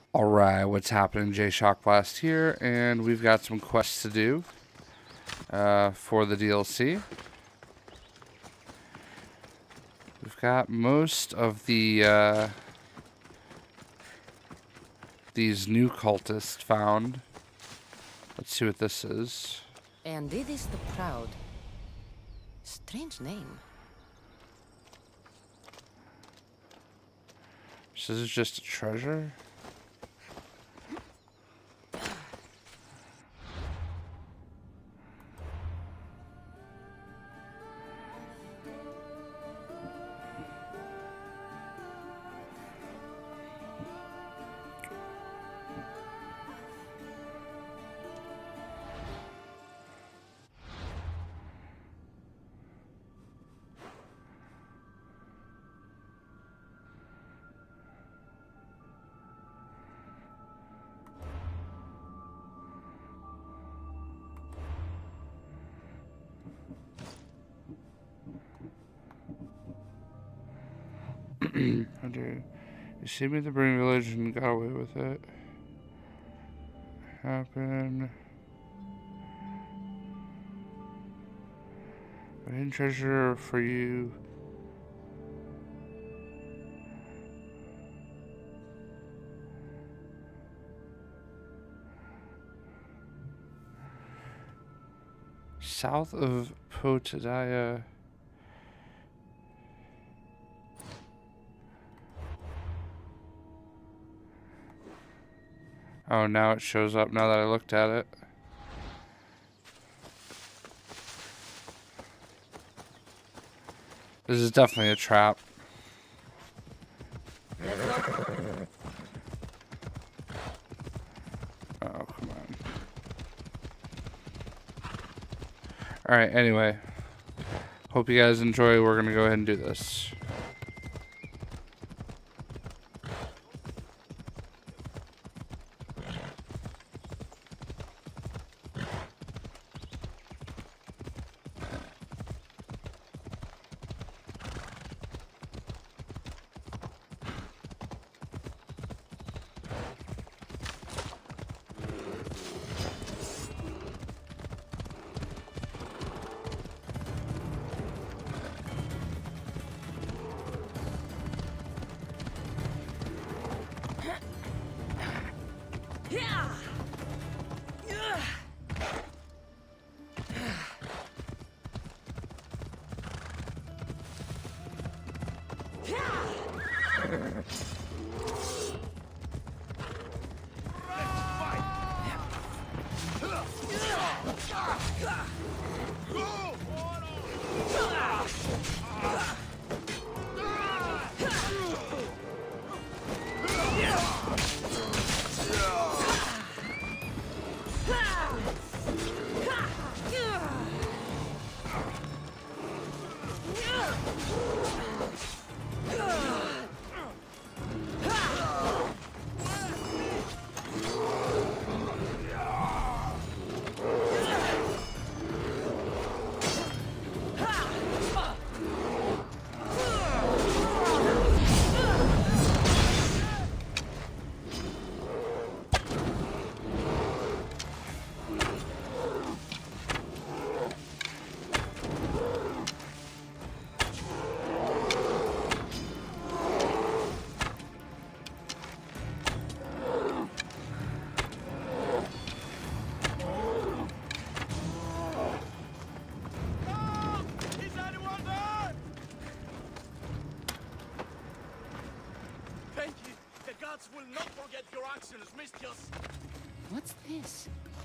Alright, what's happening? JayShockblast here, and we've got some quests to do for the DLC. We've got most of the these new cultists found. Let's see what this is. And it is the Proud. Strange name. So this is just a treasure? You see me at the Burning Village and got away with it. Happened. A hidden treasure for you. South of Potidaia. Oh, now it shows up now that I looked at it. This is definitely a trap. Oh, come on. Alright, anyway. Hope you guys enjoy. We're gonna go ahead and do this. Will not forget your actions, Mistress. What's this?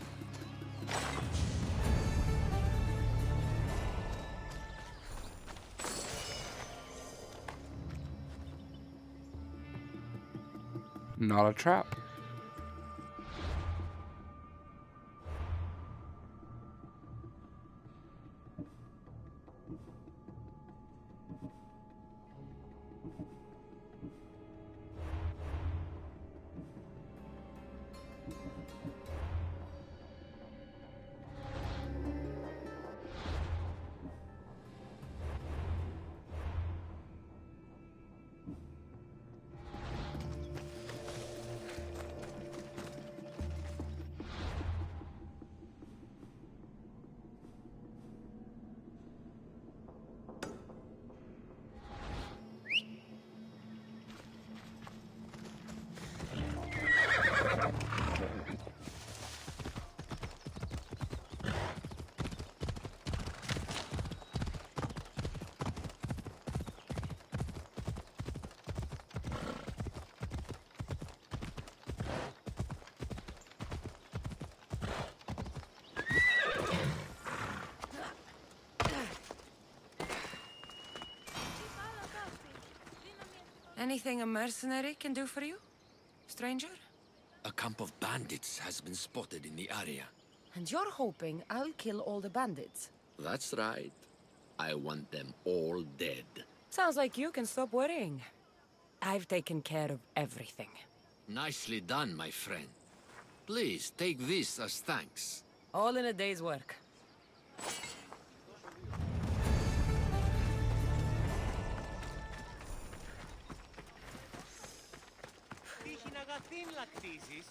Not a trap. Anything a mercenary can do for you, stranger? A camp of bandits has been spotted in the area. And you're hoping I'll kill all the bandits? That's right. I want them all dead. Sounds like you can stop worrying. I've taken care of everything. Nicely done, my friend. Please, take this as thanks. All in a day's work. Τύχη να αγαθήν λακτίζεις.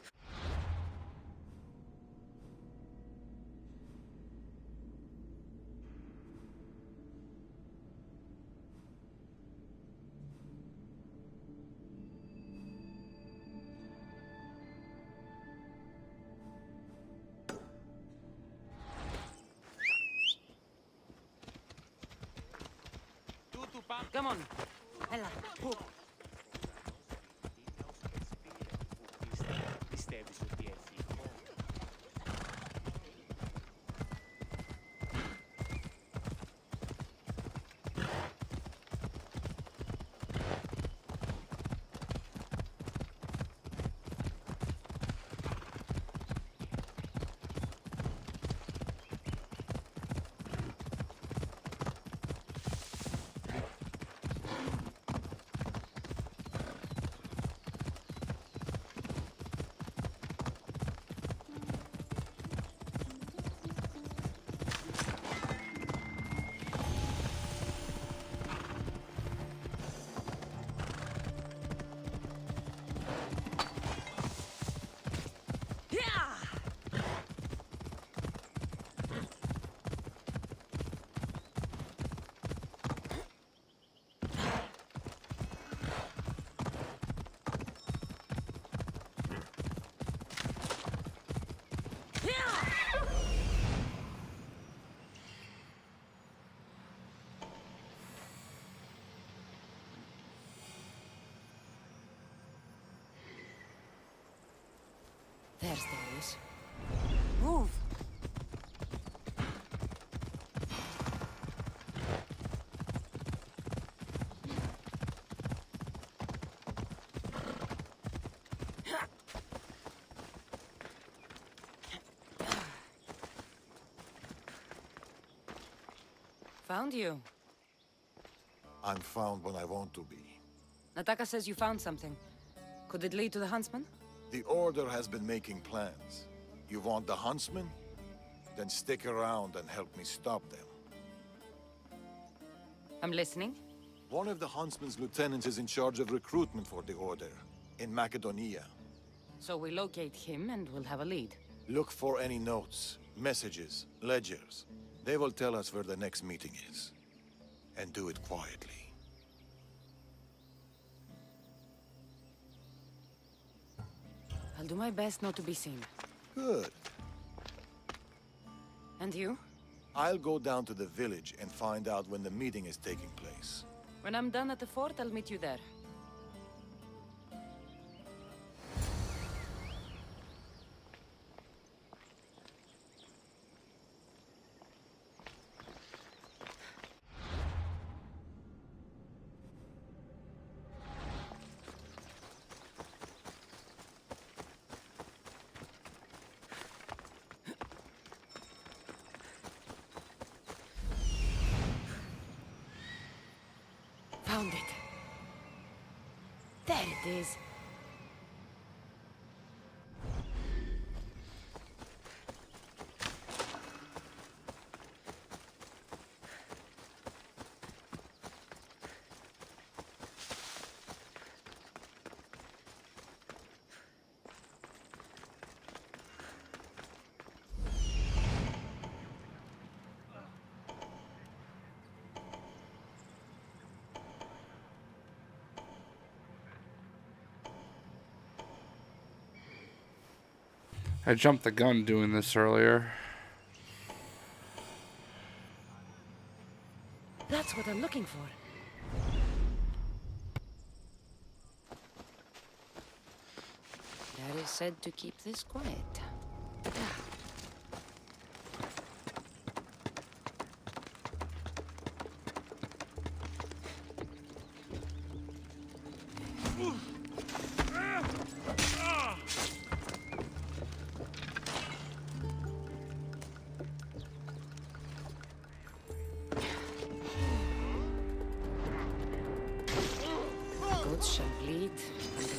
Come on. Ella. Πιστεύεις ότι έχει ηχό? There's the ways. Move! Found you. I'm found when I want to be. Nataka says you found something. Could it lead to the huntsman? The Order has been making plans. You want the huntsman? Then stick around and help me stop them. I'm listening. One of the huntsman's lieutenants is in charge of recruitment for the Order, in Makedonia. So we locate him and we'll have a lead. Look for any notes, messages, ledgers. They will tell us where the next meeting is. And do it quietly. I'll do my best not to be seen. Good. And you? I'll go down to the village and find out when the meeting is taking place. When I'm done at the fort, I'll meet you there. Found it. There it is. I jumped the gun doing this earlier. That's what I'm looking for. Dad is said to keep this quiet.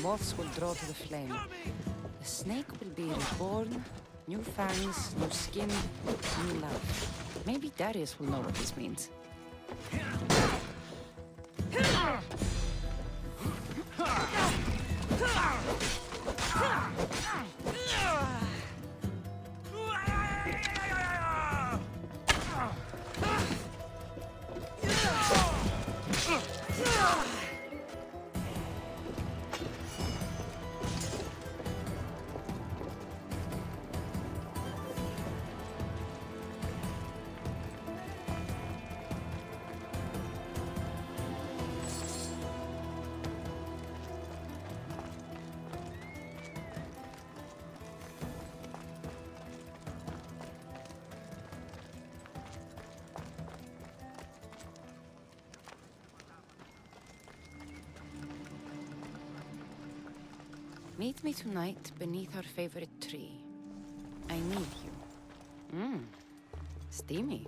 moths will draw to the flame. The snake will be reborn, new fangs, new skin, new life. Maybe Darius will know what this means. Meet me tonight beneath our favorite tree. I need you. Steamy.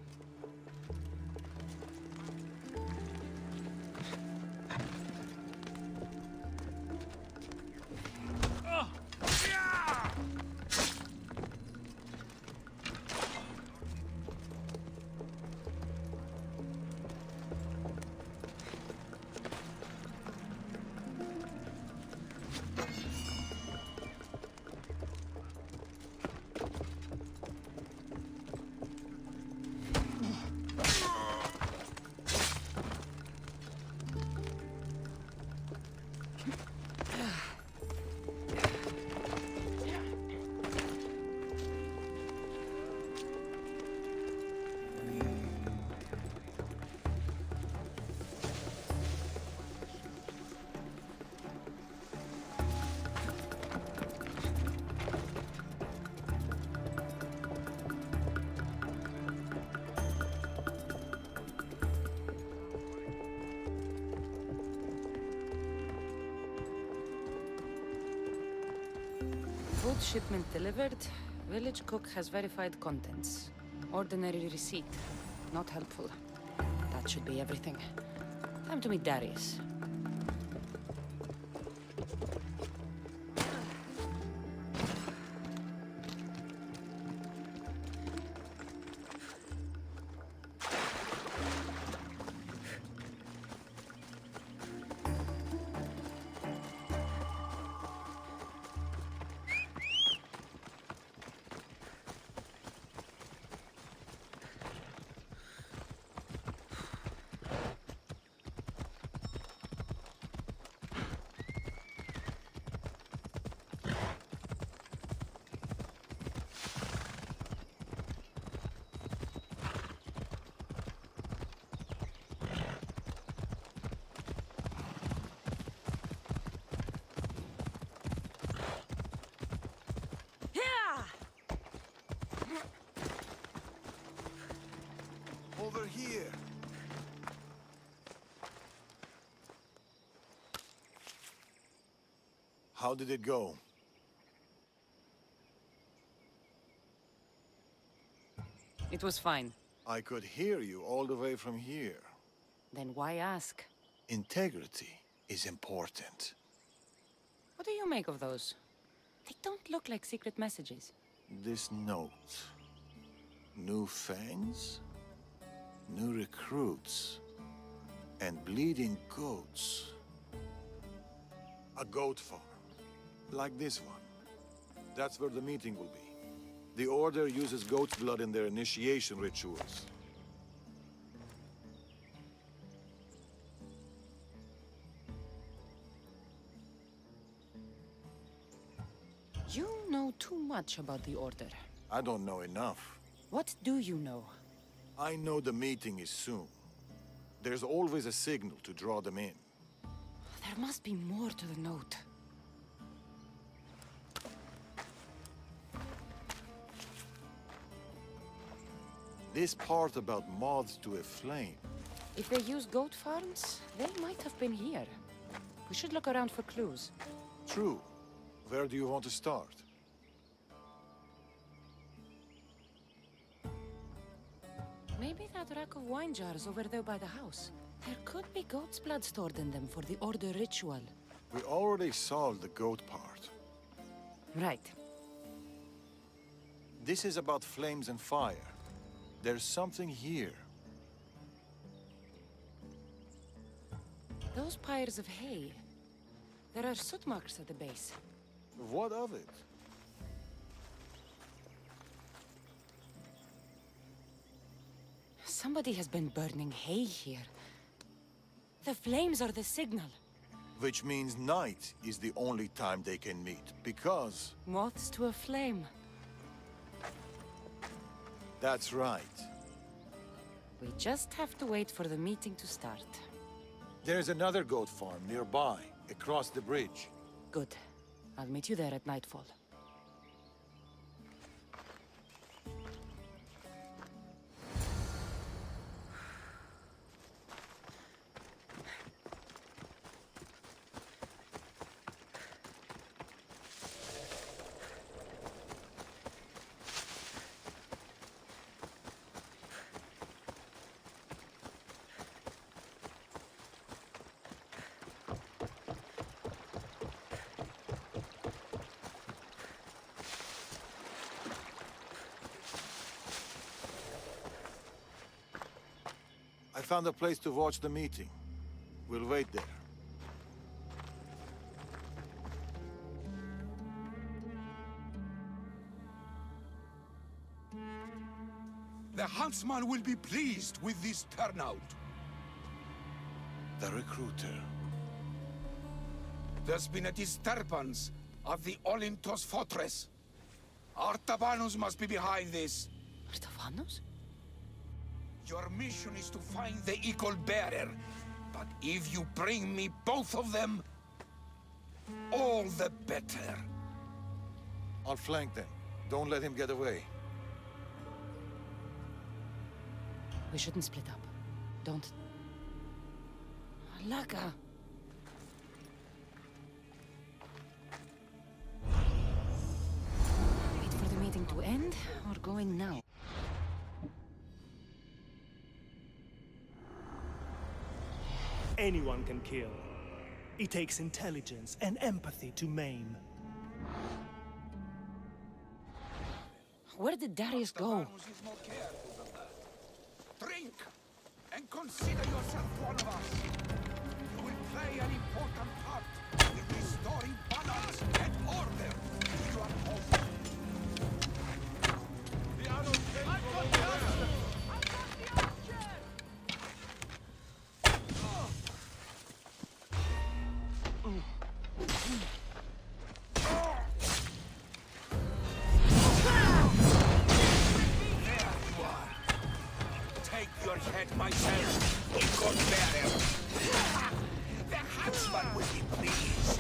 Food shipment delivered. Village cook has verified contents. Ordinary receipt. Not helpful. That should be everything. Time to meet Darius. Over here. How did it go? It was fine. I could hear you all the way from here. Then why ask? Integrity is important. What do you make of those? They don't look like secret messages. This note. New fangs? New recruits. And bleeding goats. A goat farm. Like this one. That's where the meeting will be. The Order uses goat's blood in their initiation rituals. You know too much about the Order. I don't know enough. What do you know? I know the meeting is soon. There's always a signal to draw them in. There must be more to the note. This part about moths to a flame. If they use goat farms, they might have been here. We should look around for clues. True. Where do you want to start? Maybe that rack of wine jars over there by the house. There could be goat's blood stored in them for the Order ritual. We already solved the goat part. Right. This is about flames and fire. There's something here. Those pyres of hay. There are soot marks at the base. What of it? Somebody has been burning hay here. The flames are the signal. Which means night is the only time they can meet, because... Moths to a flame. That's right. We just have to wait for the meeting to start. There's another goat farm nearby, across the bridge. Good. I'll meet you there at nightfall. I found a place to watch the meeting. We'll wait there. The huntsman will be pleased with this turnout. The recruiter. There's been a disturbance of the Olintos fortress. Artabanus must be behind this. Artabanus? Your mission is to find the eagle bearer. But if you bring me both of them, all the better. I'll flank them. Don't let him get away. We shouldn't split up. Don't. Laka! Wait for the meeting to end, or go in now? Anyone can kill. It takes intelligence and empathy to maim. Where did Darius go? Artabanus is more careful than that. Drink, and consider yourself one of us. You will play an important part in restoring balance and order to your home. Your head myself, eagle bearer. The huntsman will be pleased.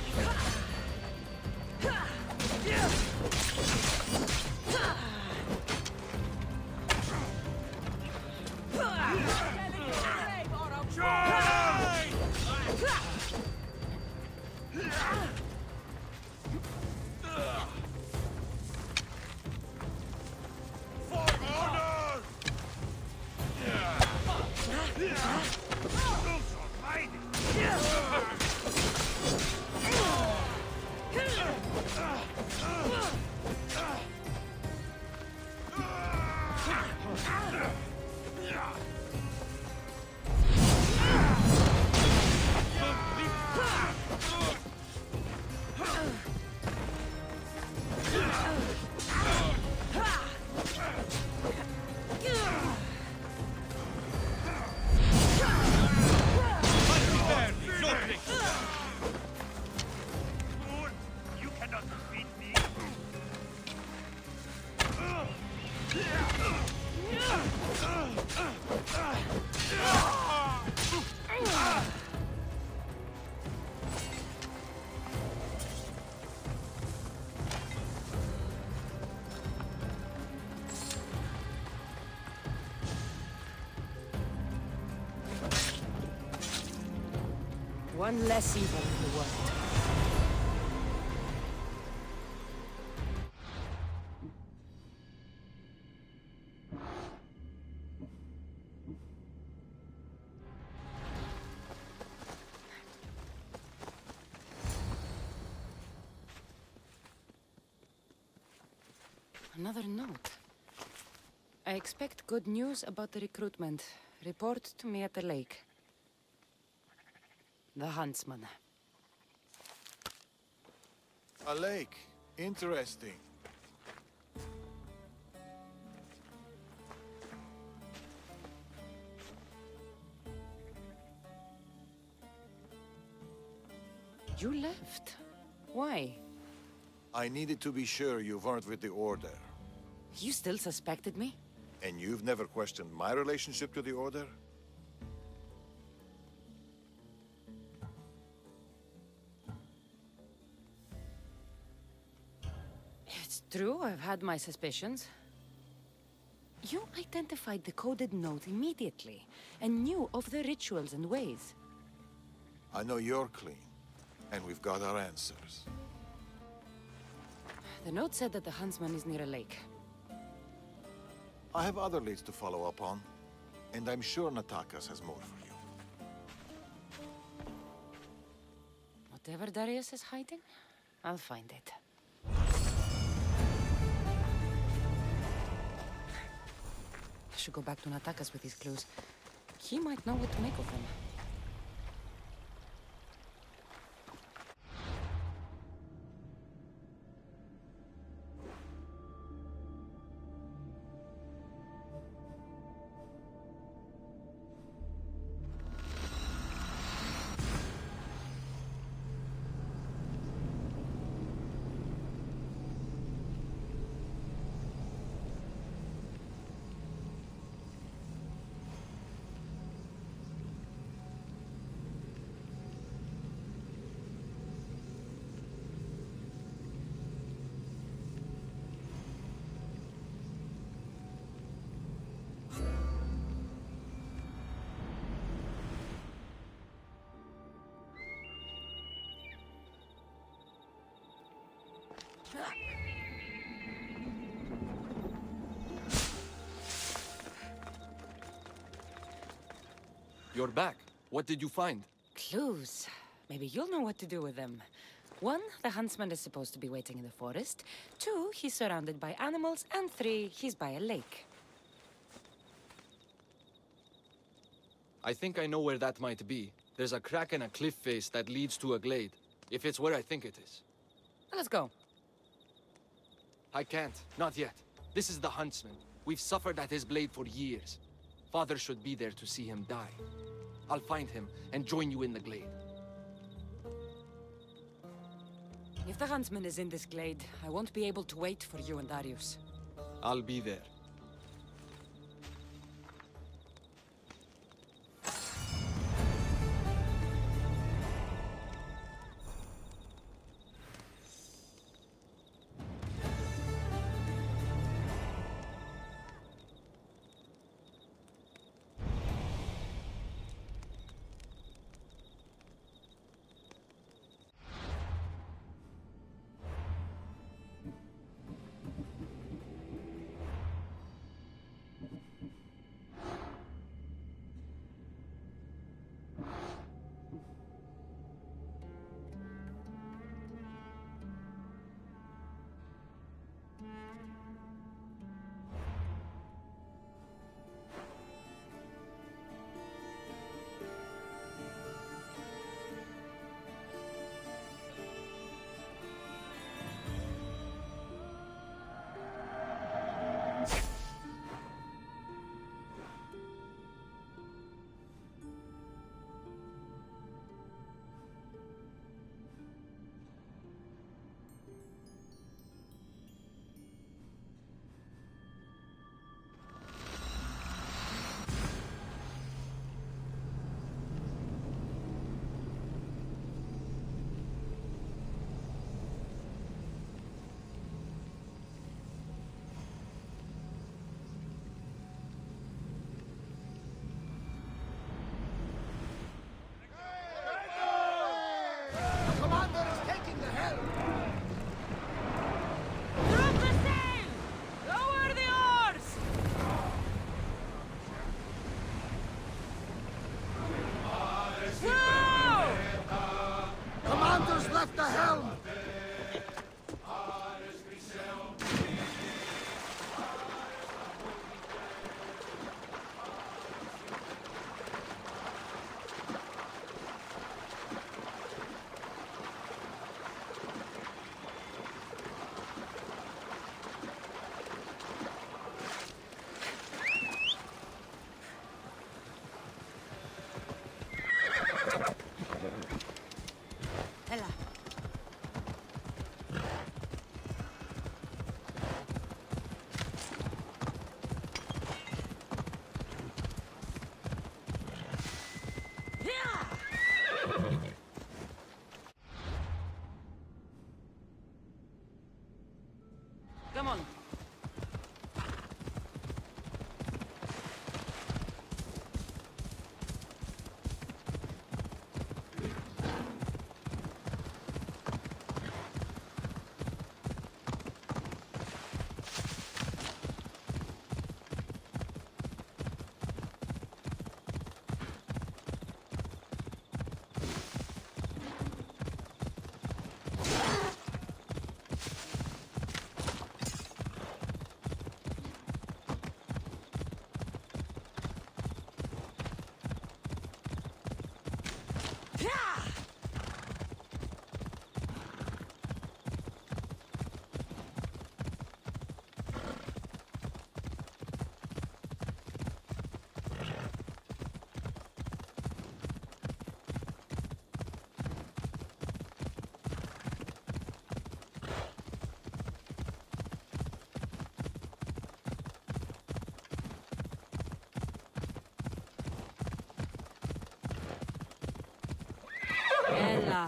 One less evil in the world. Another note. I expect good news about the recruitment. Report to me at the lake. The huntsman. A lake. Interesting. You left. Why? I needed to be sure you weren't with the Order. You still suspected me? And you've never questioned my relationship to the Order? It's true, I've had my suspicions. You identified the coded note immediately, and knew of the rituals and ways. I know you're clean, and we've got our answers. The note said that the huntsman is near a lake. I have other leads to follow up on, and I'm sure Natakas has more for you. Whatever Darius is hiding, I'll find it. I should go back to Natakas with these clues. He might know what to make of them. You're back. What did you find? Clues. Maybe you'll know what to do with them. 1, the huntsman is supposed to be waiting in the forest. 2, he's surrounded by animals. And 3, he's by a lake. I think I know where that might be. There's a crack in a cliff face that leads to a glade. If it's where I think it is. Let's go. I can't. Not yet. This is the huntsman. We've suffered at his blade for years. Father should be there to see him die. I'll find him and join you in the glade. If the huntsman is in this glade, I won't be able to wait for you and Darius. I'll be there. Come on. Ella.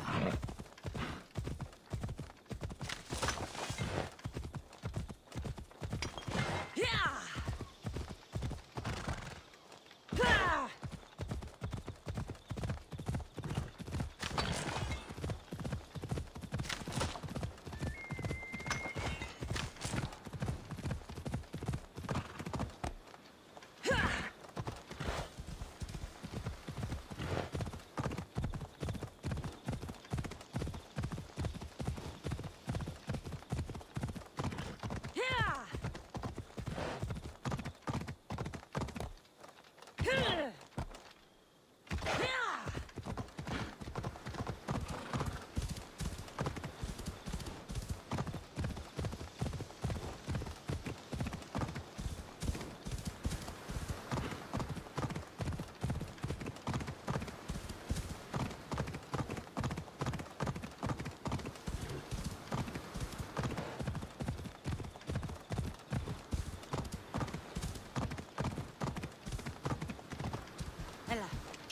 Ella.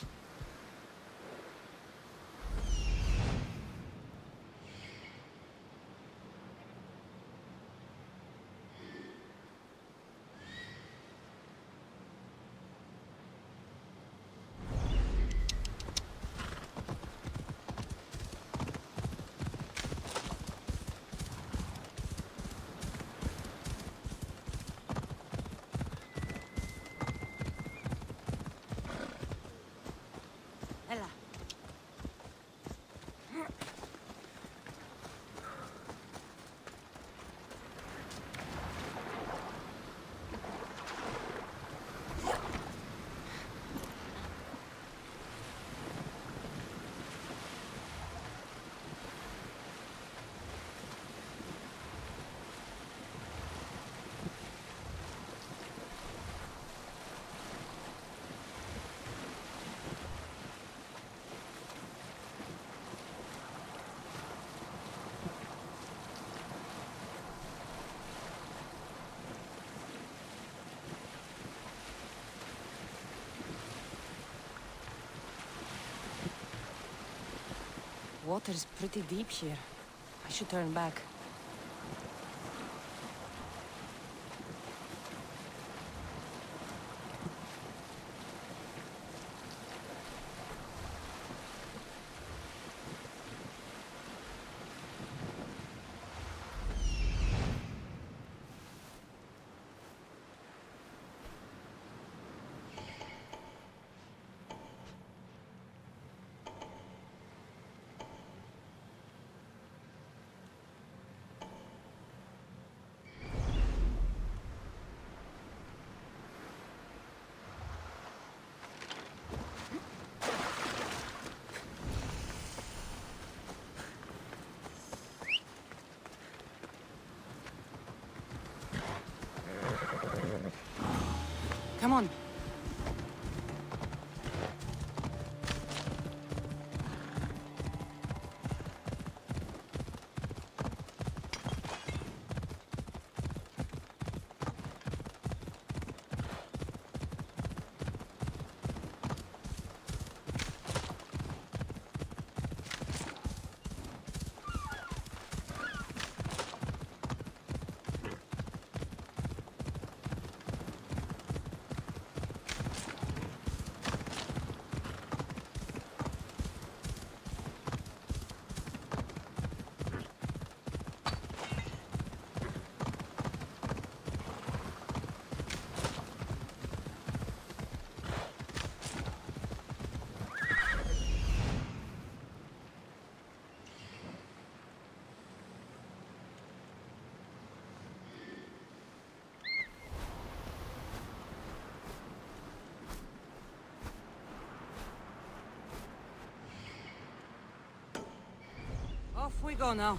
Ella. Water's pretty deep here. I should turn back. Come on. we go now.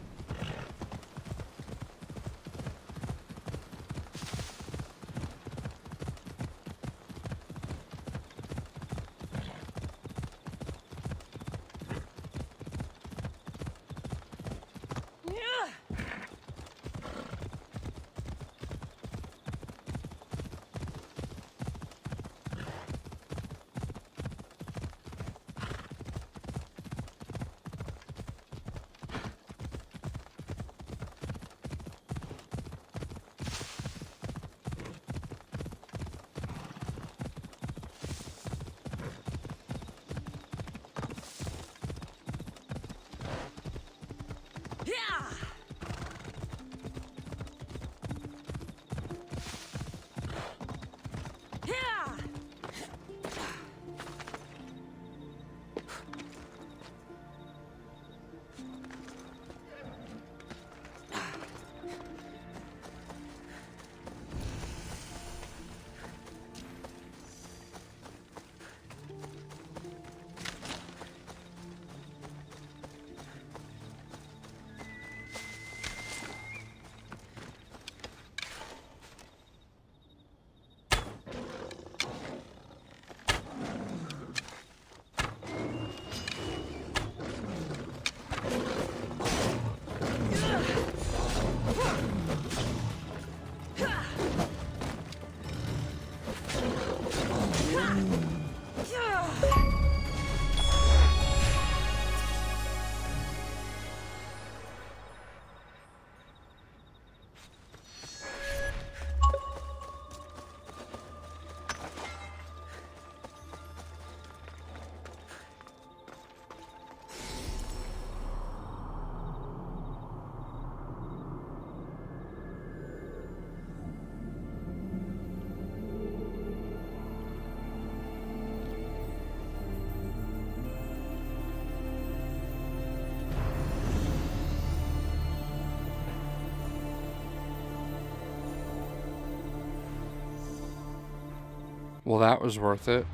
Well, that was worth it.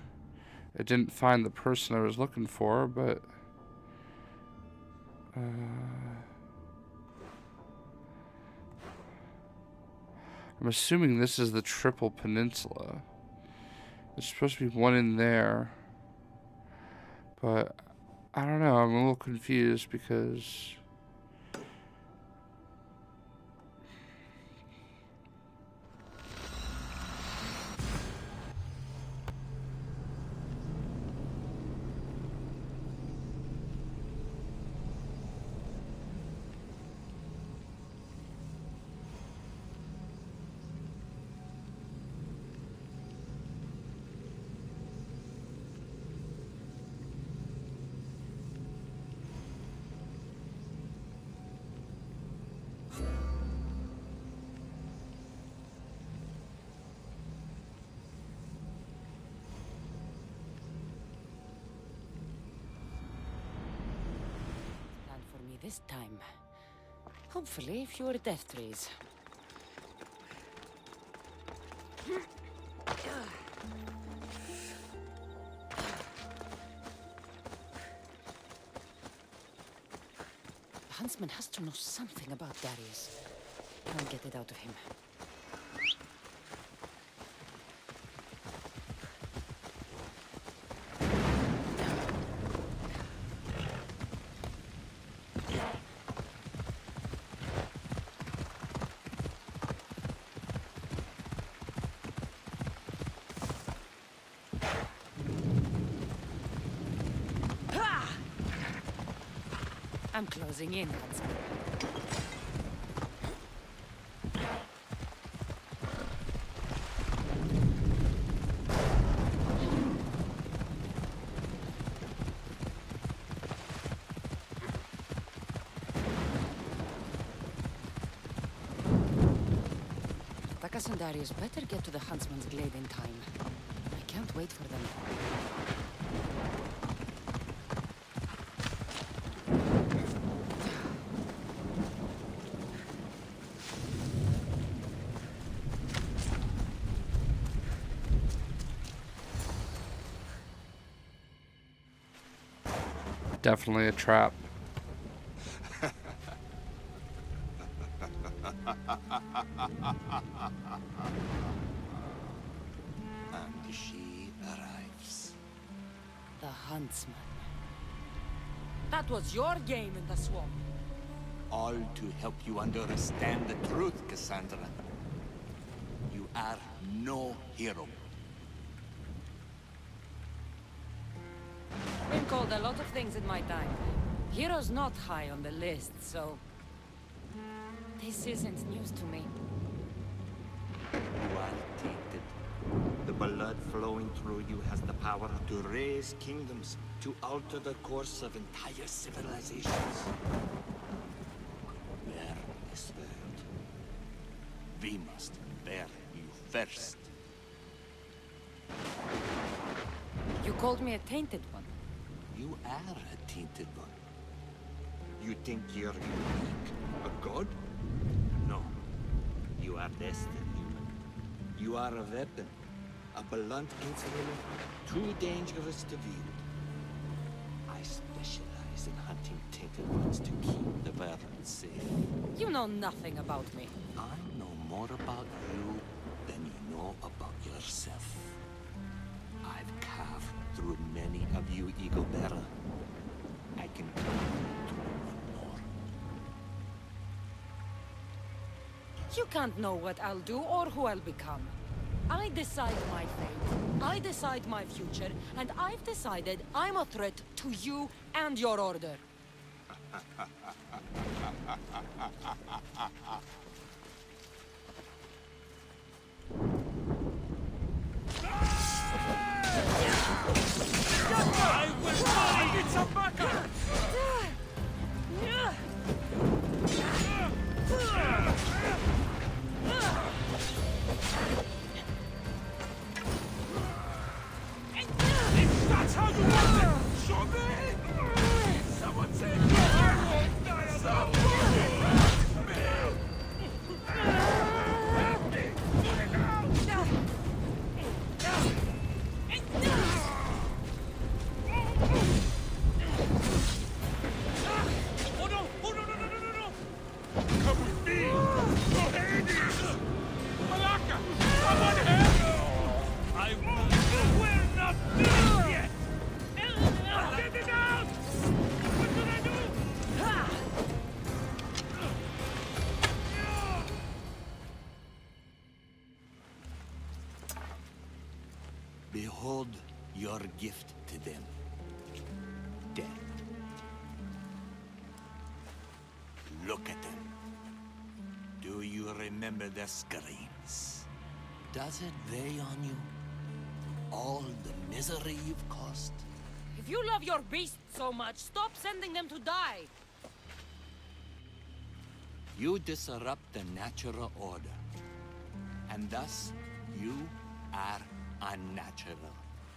I didn't find the person I was looking for, but... I'm assuming this is the Triple Peninsula. There's supposed to be one in there. But, I don't know, I'm a little confused because... This time. Hopefully, fewer death trees. The huntsman has to know something about Darius. I'll get it out of him. I'm closing in, huntsman. The Kassandra better get to the huntsman's glade in time. I can't wait for them. Definitely a trap. And she arrives. The huntsman. That was your game in the swamp. All to help you understand the truth, Kassandra. You are no hero. Been called a lot of things in my time. Hero's not high on the list, so... This isn't news to me. You are tainted. The blood flowing through you has the power to raise kingdoms, to alter the course of entire civilizations. Bear this world. We must bear you first. You called me a tainted one. You are a tainted one. You think you're unique? A god? No. You are less than human. You are a weapon. A blunt instrument, too dangerous to wield. I specialize in hunting tainted ones to keep the world safe. You know nothing about me. I know more about you than you know about yourself. I've carved through many of you, Eagle Bearer. I can come to one more. You can't know what I'll do or who I'll become. I decide my fate. I decide my future, and I've decided I'm a threat to you and your order. I will find it some backup! That's how you want it! Show me! Someone say Behold your gift to them. Death. Look at them. Do you remember their screams? Does it weigh on you? All the misery you've caused? If you love your beasts so much, stop sending them to die. You disrupt the natural order. And thus, you are unnatural.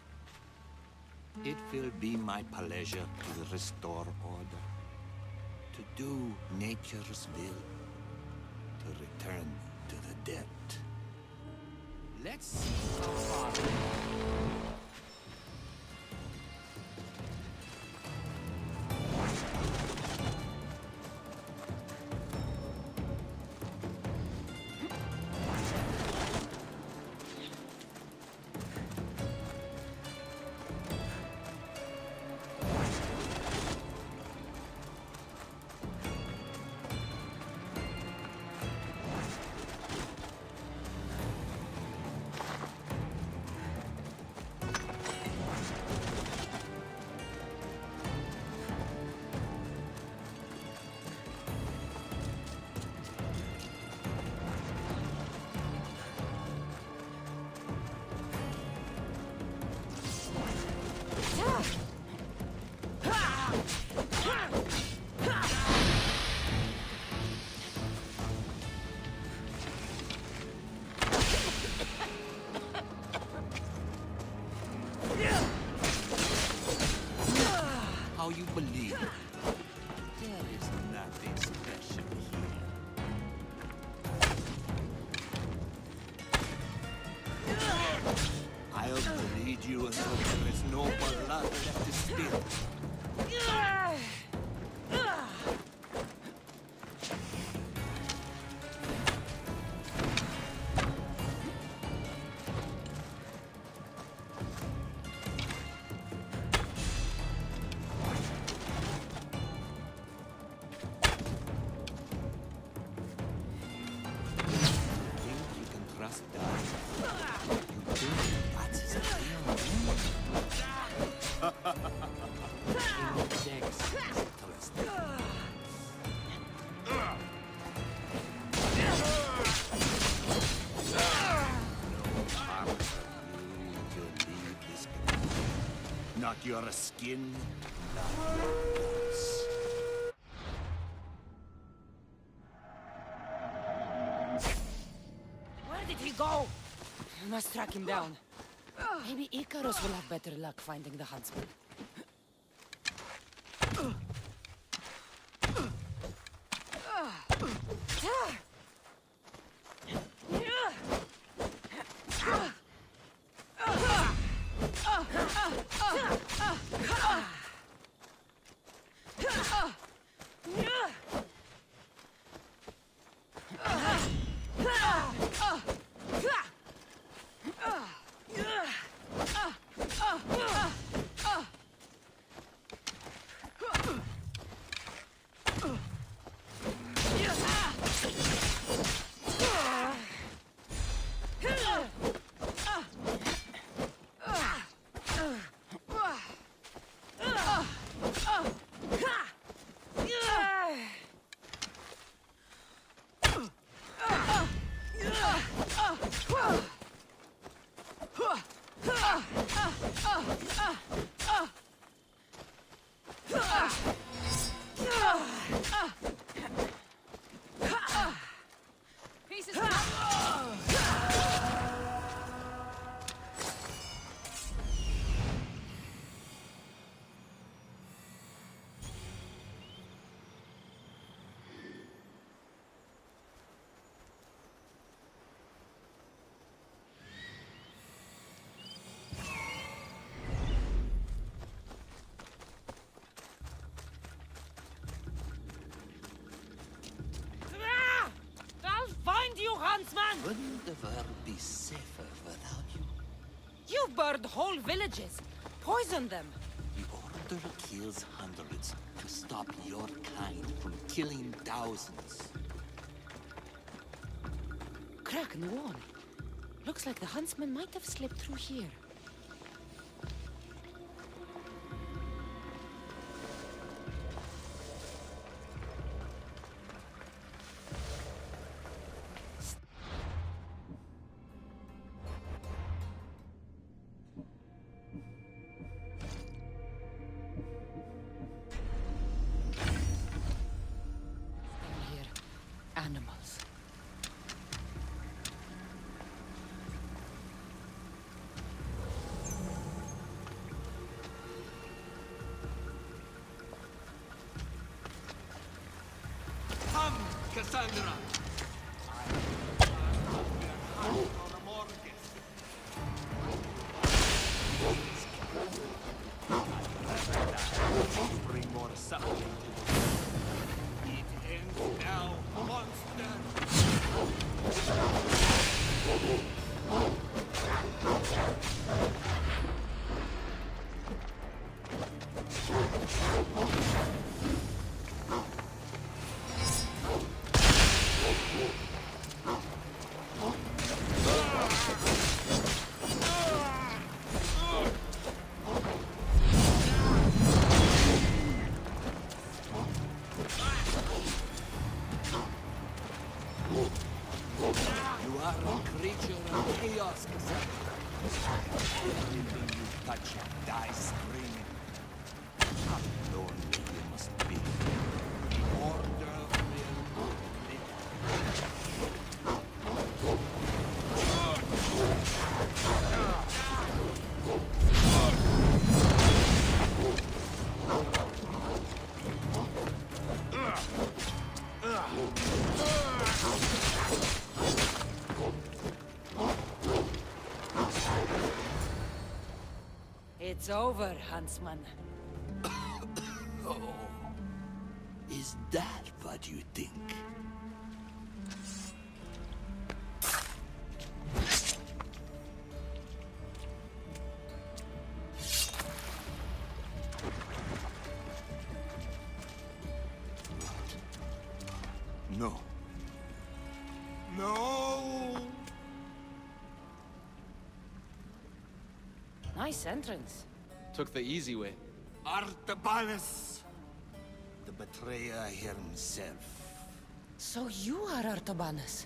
It will be my pleasure to restore order, to do nature's will, to return to the dead. Let's see how far. How you believe? There is nothing special here. I'll bleed you until there is no blood left to spill. must die. You think that is a real name? Index settles the not your skin, not your guts. Where did he go? I must track him down. Maybe Icarus will have better luck finding the huntsman. Huntsman! Wouldn't the world be safer without you? You burned whole villages, poisoned them. The Order kills hundreds to stop your kind from killing thousands. Crack in the wall. Looks like the huntsman might have slipped through here. Animals. Come, Kassandra! Bring more suffering to the it ends now, monster! You are a creature of chaos, Kassandra. Everything you touch dies screaming. How lonely you must be. The Order will It's over, Huntsman. Oh, is that what you think? No. No! Nice entrance. Took the easy way. Artabanus, the betrayer himself. So you are Artabanus.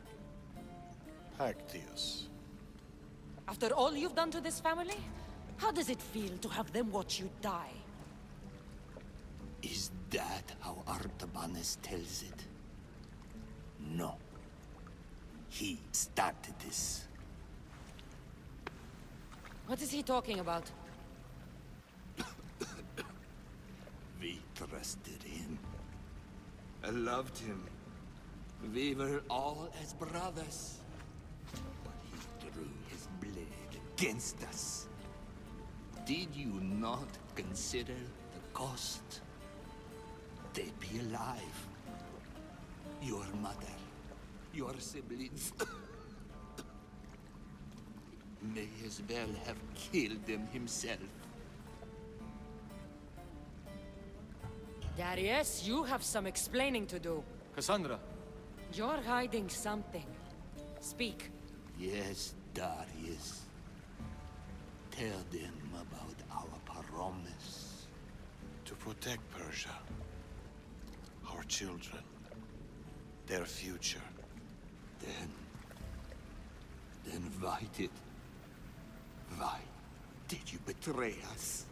Pactius. After all you've done to this family? How does it feel to have them watch you die? Is that how Artabanus tells it? No. He started this. What is he talking about? We trusted him. I loved him. We were all as brothers. But he drew his blade against us. Did you not consider the cost? They'd be alive. Your mother, your siblings. May as well have killed them himself. Darius, you have some explaining to do. Kassandra, You're hiding something. Speak. Yes, Darius. Tell them about our promise. To protect Persia. Our children. Their future. Then why did you betray us?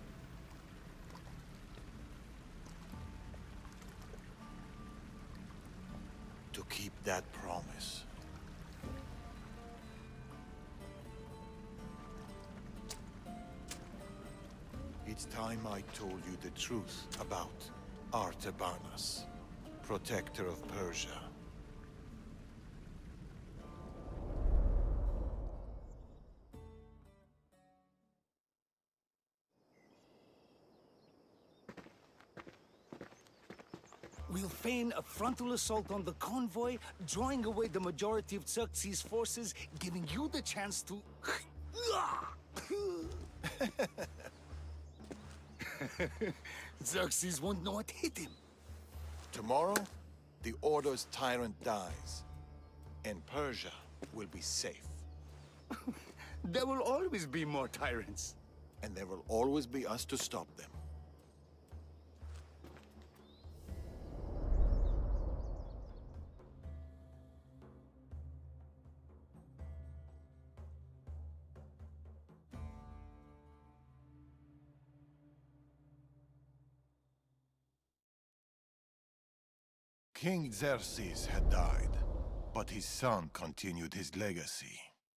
To keep that promise. It's time I told you the truth about Artabanus, protector of Persia. We'll feign a frontal assault on the convoy, drawing away the majority of Xerxes' forces, giving you the chance to... Xerxes won't know what hit him. Tomorrow, the Order's tyrant dies, and Persia will be safe. There will always be more tyrants. And there will always be us to stop them. King Xerxes had died, but his son continued his legacy.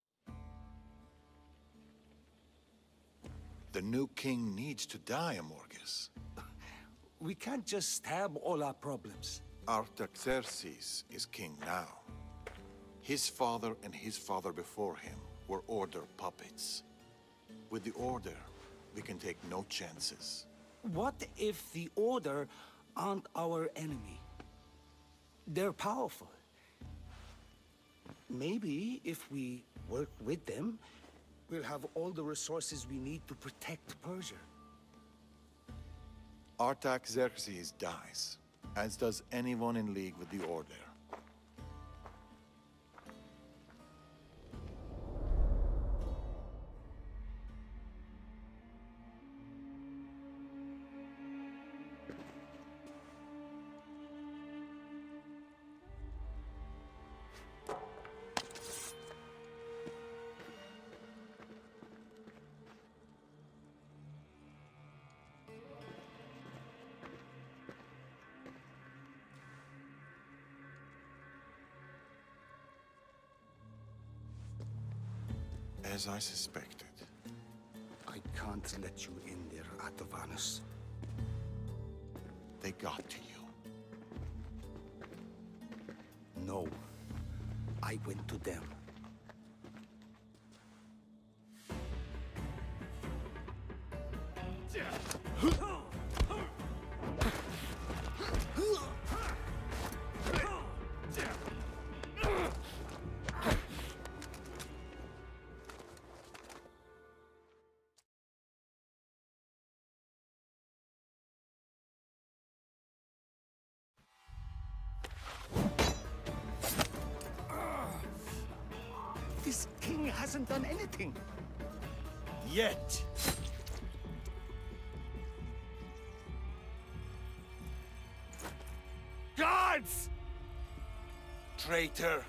The new king needs to die, Amorgus. We can't just stab all our problems. Artaxerxes is king now. His father and his father before him were Order puppets. With the Order, we can take no chances. What if the Order aren't our enemy? They're powerful. Maybe if we work with them, we'll have all the resources we need to protect Persia. Artaxerxes dies, as does anyone in league with the Order. As I suspected. I can't let you in there, Artabanus. They got to you. No. I went to them. This king hasn't done anything. yet. Guards! Traitor!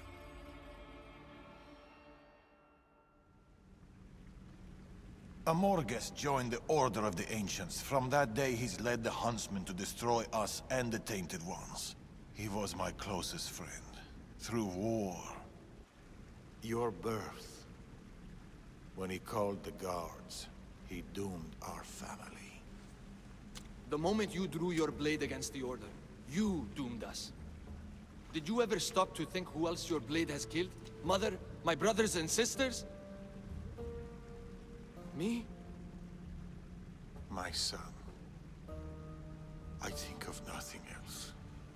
Amorges joined the Order of the Ancients. From that day, he's led the Huntsmen to destroy us and the Tainted Ones. He was my closest friend. Through war. Your birth. When he called the guards, he doomed our family. The moment you drew your blade against the Order, you doomed us. Did you ever stop to think who else your blade has killed? Mother? My brothers and sisters? Me? My son. I think of nothing else.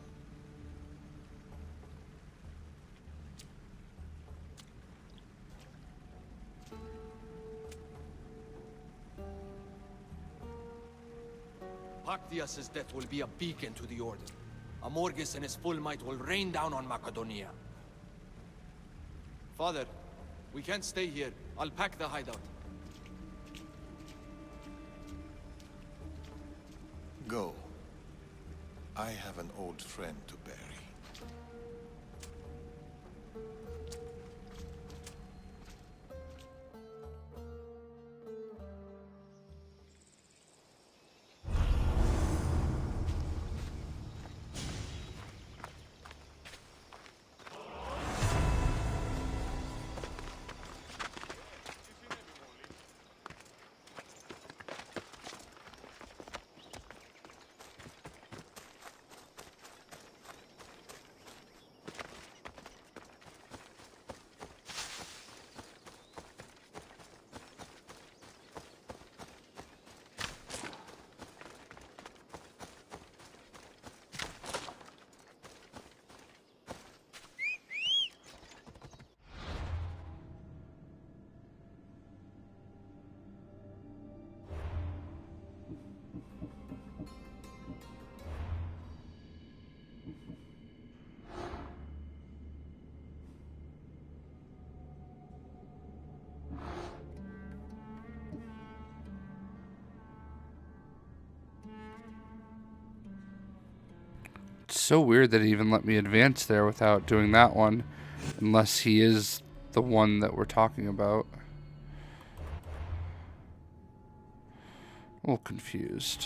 Pactias's death will be a beacon to the Order. Amorges and his full might will rain down on Makedonia. Father, we can't stay here. I'll pack the hideout. Go. I have an old friend to bury. It's so weird that he even let me advance there without doing that one, unless he is the one that we're talking about. A little confused.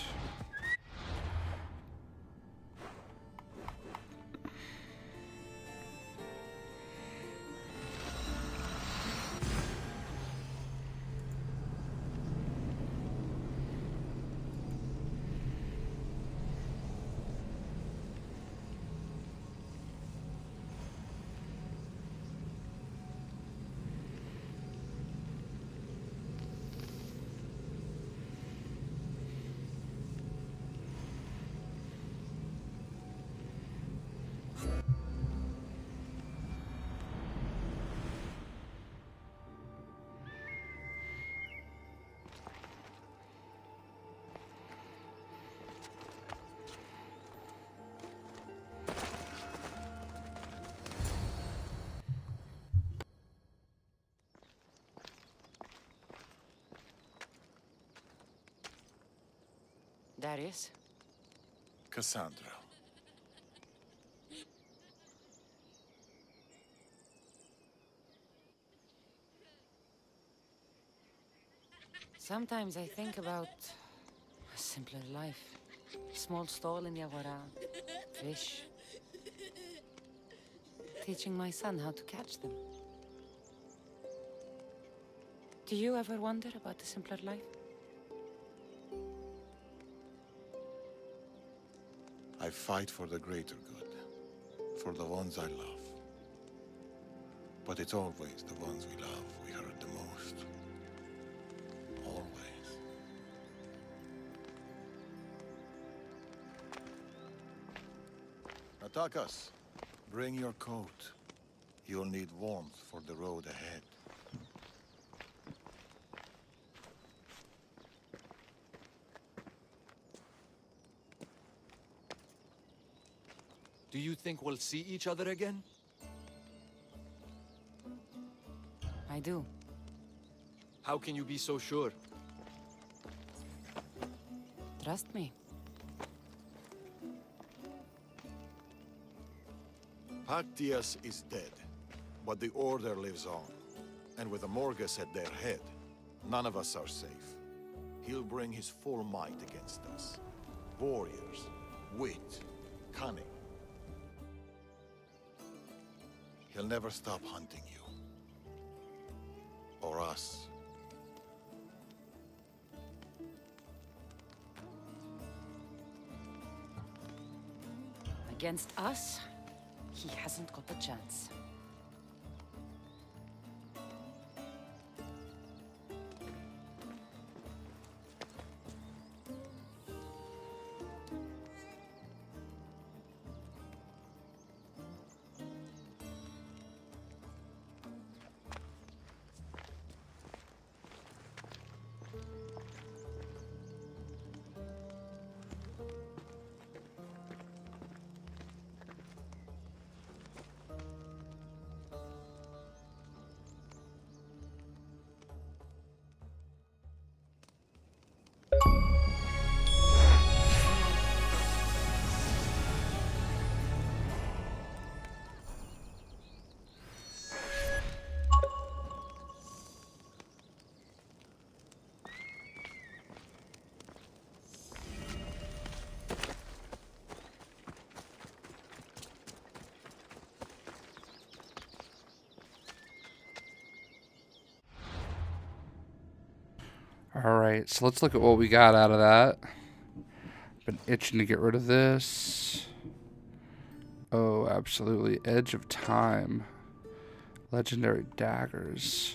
Darius? Kassandra. Sometimes I think about a simpler life. Small stall in Yawara, fish. Teaching my son how to catch them. Do you ever wonder about the simpler life? I fight for the greater good, for the ones I love. But it's always the ones we love we hurt the most. Always. Atakas, bring your coat. You'll need warmth for the road ahead. Do you think we'll see each other again? I do. How can you be so sure? Trust me. Pactias is dead, but the Order lives on. And with the Morgus at their head, none of us are safe. He'll bring his full might against us. Warriors, wit, cunning. He'll never stop hunting you. Or us. Against us, he hasn't got a chance. Alright, so let's look at what we got out of that. Been itching to get rid of this. Oh, absolutely. Edge of Time. Legendary daggers.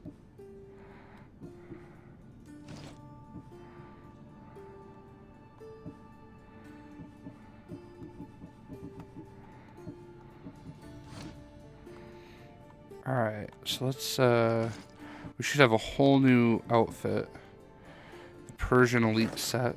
Alright, so let's, we should have a whole new outfit. The Persian Elite set.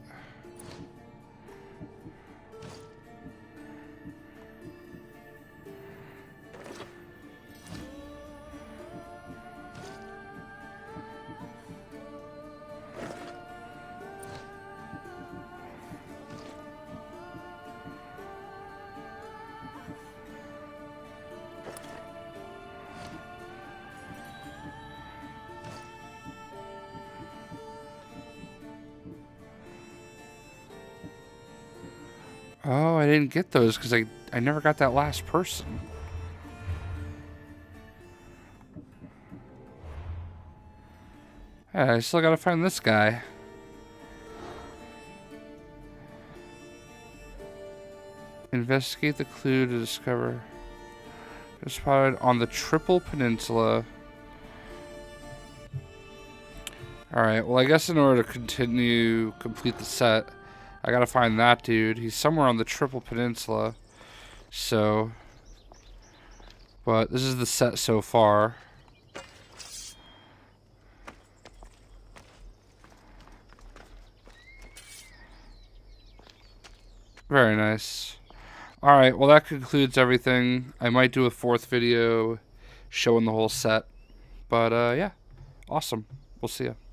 Oh, I didn't get those because I never got that last person. Yeah, I still gotta find this guy. Investigate the clue to discover. It's spotted on the Triple Peninsula. Alright, well I guess in order to complete the set, I gotta find that dude. He's somewhere on the Triple Peninsula. So, but this is the set so far. Very nice. Alright, well that concludes everything. I might do a fourth video showing the whole set. But yeah, awesome. We'll see ya.